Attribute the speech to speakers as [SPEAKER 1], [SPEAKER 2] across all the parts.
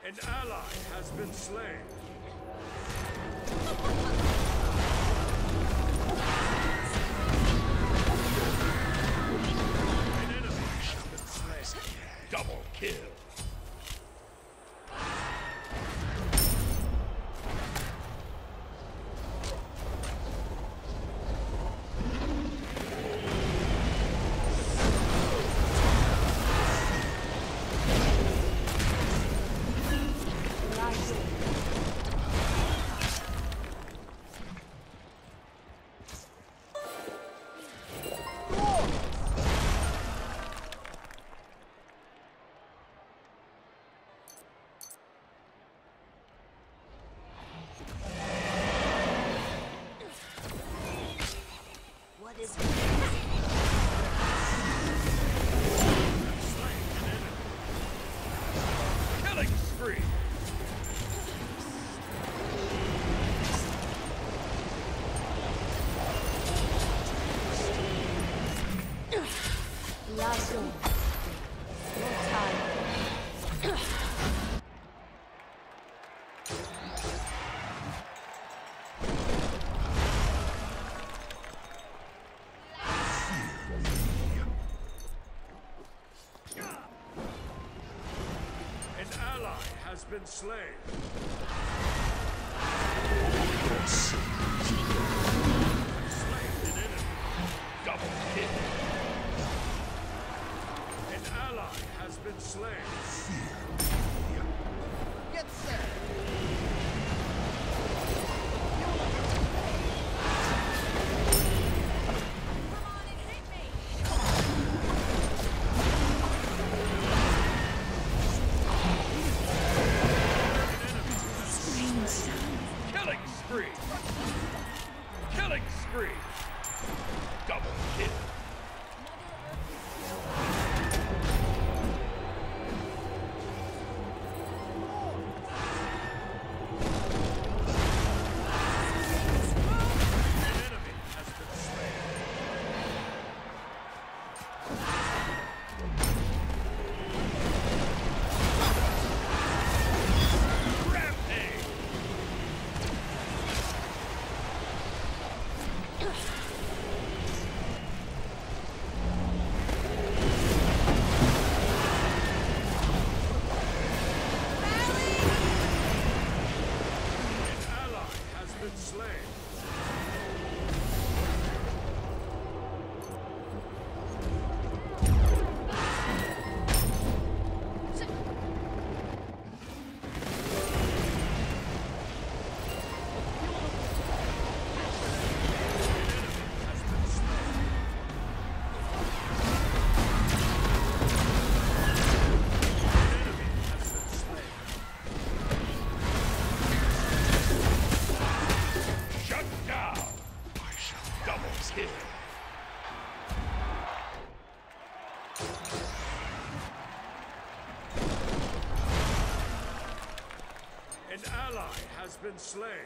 [SPEAKER 1] An ally has been slain. An enemy has been slain. Double kill. Has been slain. Slain an enemy. Double kill. An ally has been slain.
[SPEAKER 2] Get set.
[SPEAKER 1] Killing spree! Double kill! An enemy has been slain. Rampage! Slain. An ally has been slain.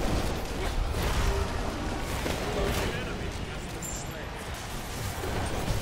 [SPEAKER 1] An enemy has been slain.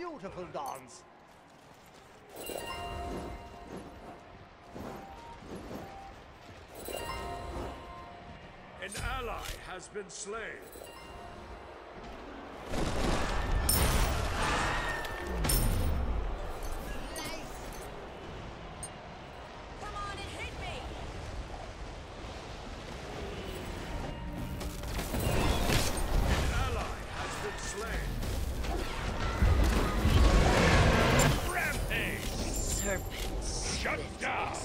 [SPEAKER 2] beautiful dance.
[SPEAKER 1] An ally has been slain.
[SPEAKER 3] Come on and hit me!
[SPEAKER 1] An ally has been slain. Rampage!
[SPEAKER 3] Serpents.
[SPEAKER 1] Shut down!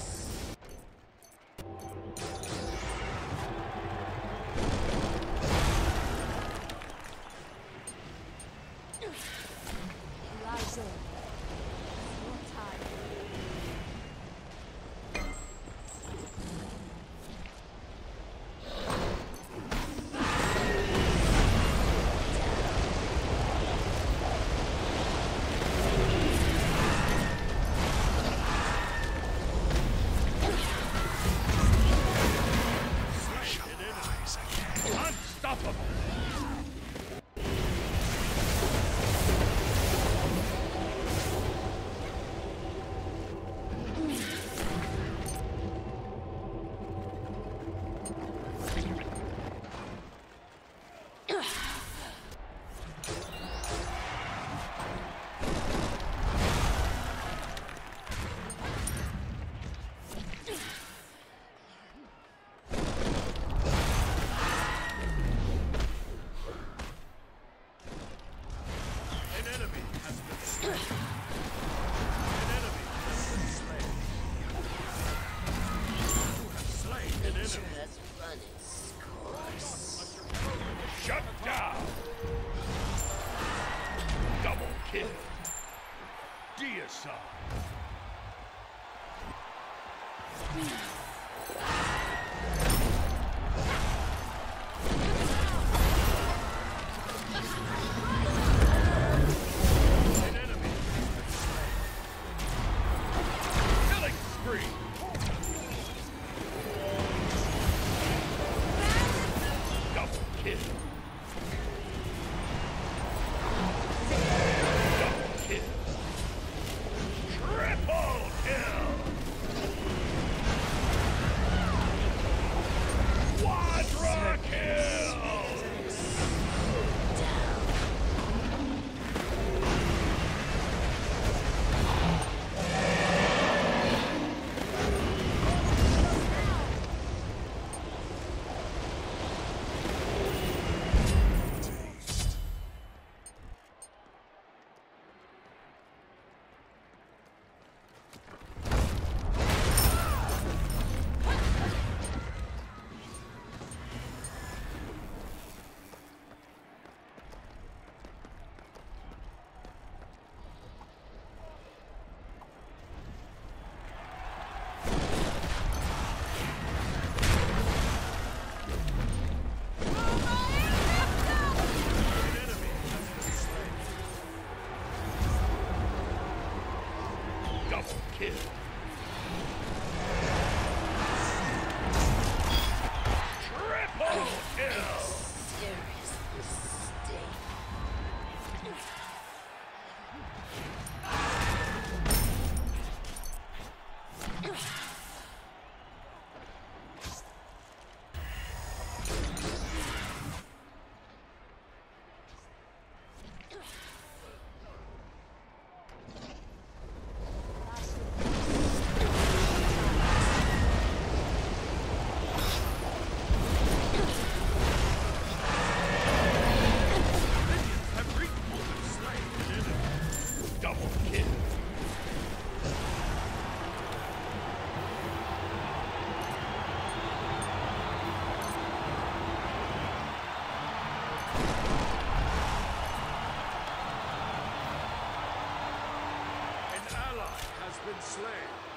[SPEAKER 3] Rise in. Your time.
[SPEAKER 1] Unstoppable! An enemy has been slain. An enemy has been slain. You have slain an
[SPEAKER 3] Nature
[SPEAKER 1] enemy.
[SPEAKER 3] has run its course.
[SPEAKER 1] Shut down! Double kill. Deicide. An enemy has been slain. Killing spree. Double kill. Double kill. Triple kill. Quadra kill. An enemy has been slain. Double kill. Triple kill.
[SPEAKER 3] Serious mistake.
[SPEAKER 1] Minions have reached slain an enemy. Double kill. An ally has been slain.